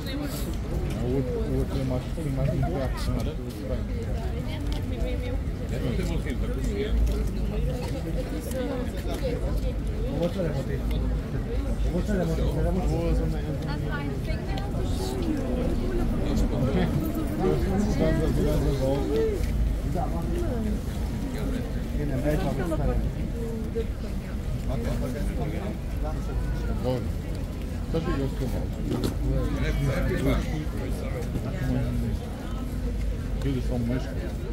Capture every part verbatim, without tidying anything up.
O outro, o outro é mais, tem mais impacto, mas tudo bem. Não tem motivo para cozinhar. Sabe o que eu estou mal? Filhos são mesmo.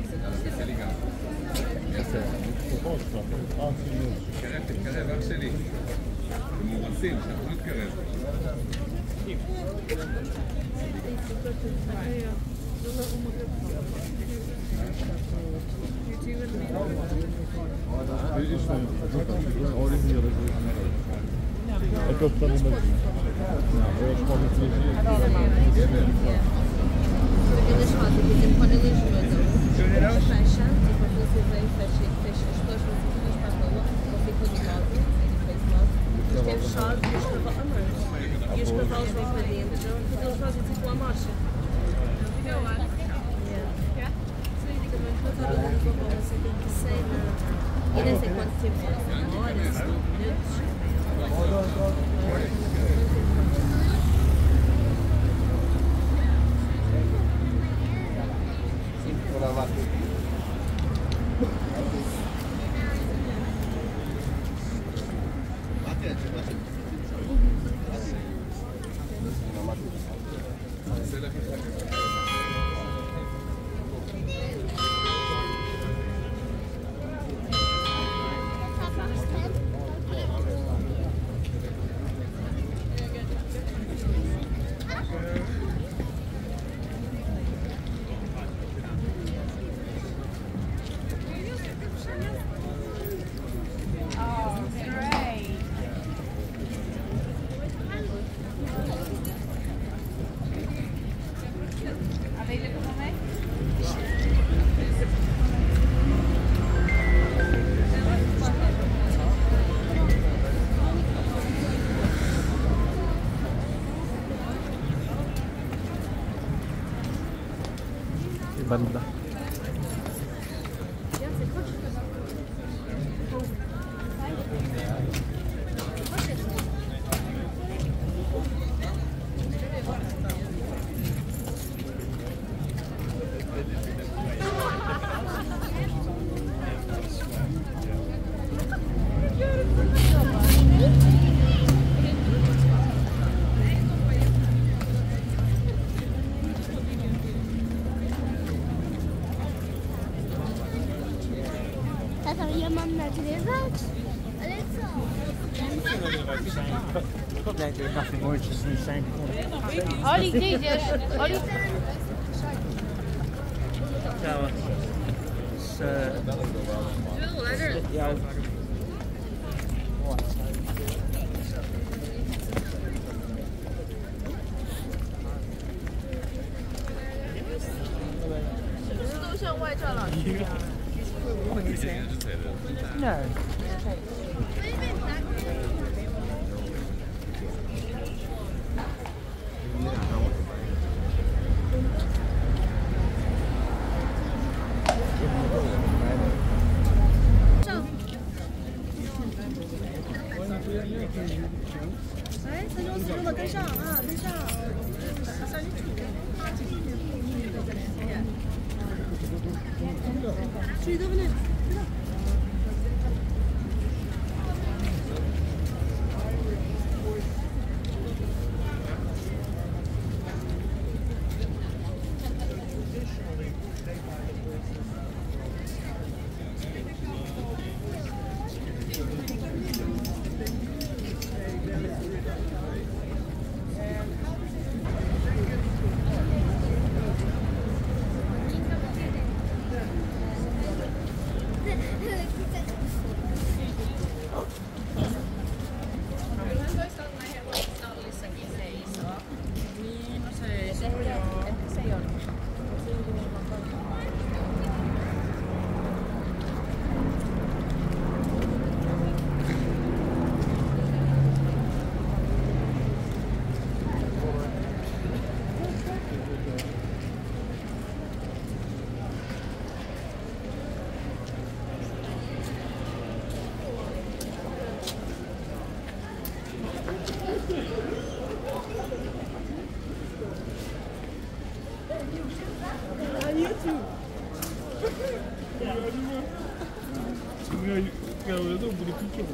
Essa é a proposta. Ah, sim, mesmo. קרב, קרב, אח שלי. הם מורסים, שאנחנו נתקרב. Isto é original. É que eu estou no meio. Eles podem dirigir. Eles fazem, por exemplo, quando eles jogam, fecham, tipo, a polícia vem, fecha, fecha as pessoas, vão todas para a rua, ou ficam do lado, depois do lado, depois tem fechado e os cavalos, a mãe. E os cavalos vêm para dentro, porque eles fazem tipo a marcha. Eu acho. Também para estar a luz da bola, você tem que sair na... E nem sei quanto tempo é, uma hora, cinco minutos. Banda. There's nothing more interesting than saying. Olha, diz, olha. So, it's, uh, yeah. No. 중요한 경우에도 물이 픽죠.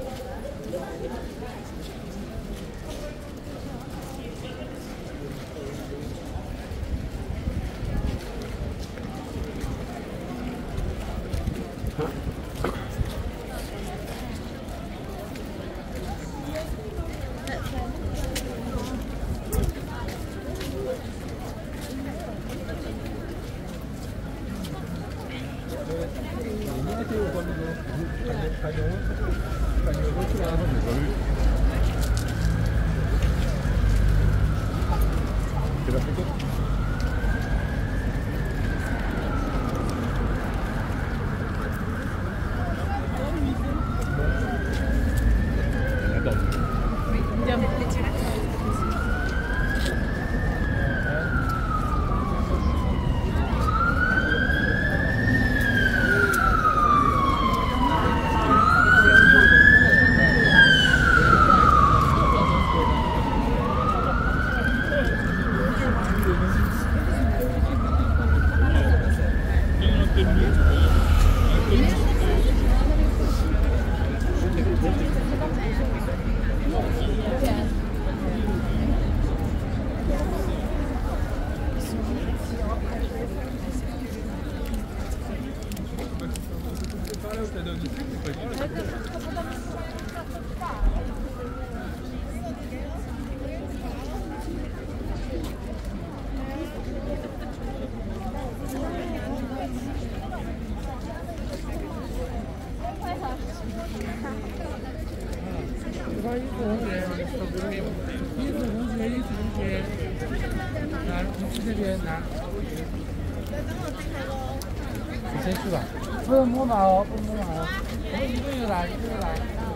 你先去吧，不用摸马哦，不用摸马哦。我们一个人来，一个人来。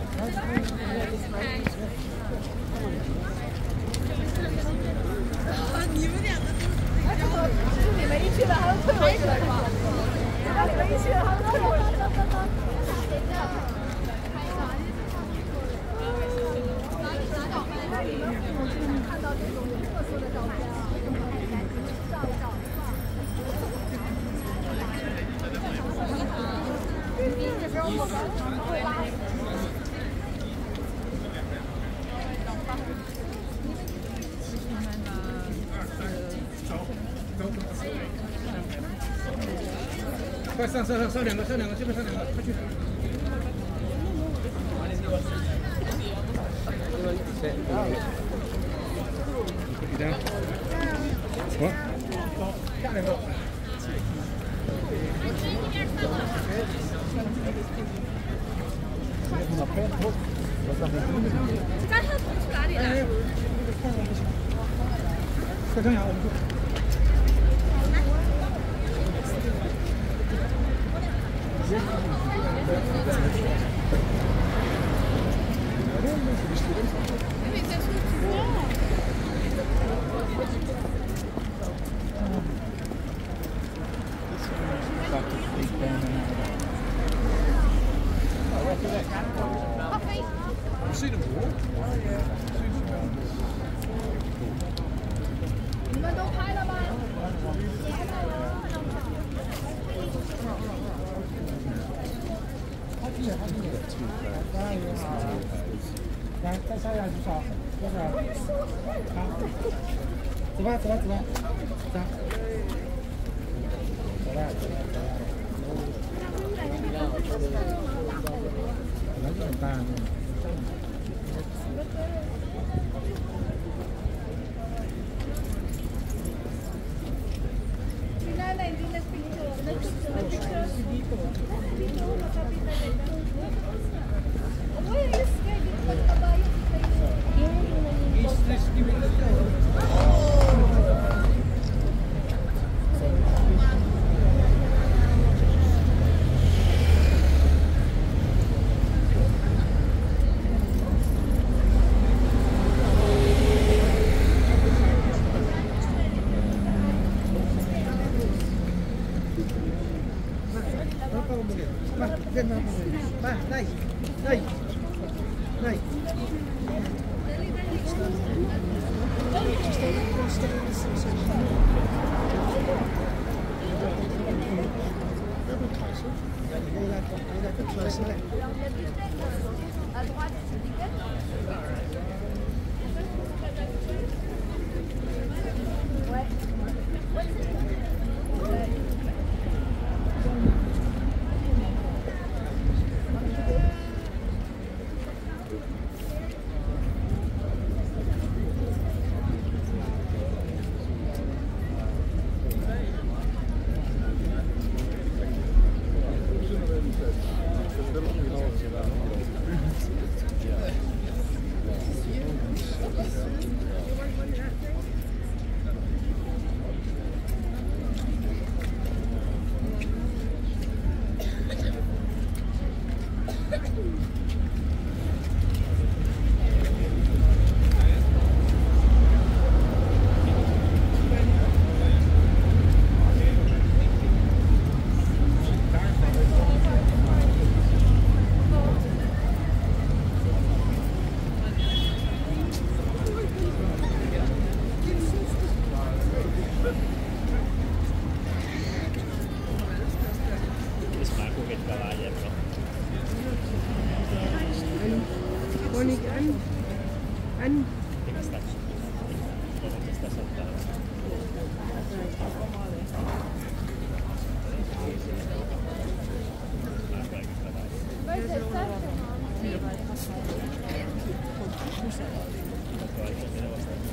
你们两个是你们一去了，还要退回去了是吧？你们一去了，还要退回去了。看到这种有特色的照片啊，照一照。这边我们会拉。 快上上上上两个，上两个，这边上两个，快去。你的，我下两个。 刚才从去哪里了？ 快上牙，我们去。 你们都拍了吗？ 来，再下一下多少？多少？好，走吧，走吧，走吧，走。走了，走了，走了。可能是很大的。 À droite, Monika an. An. Where's the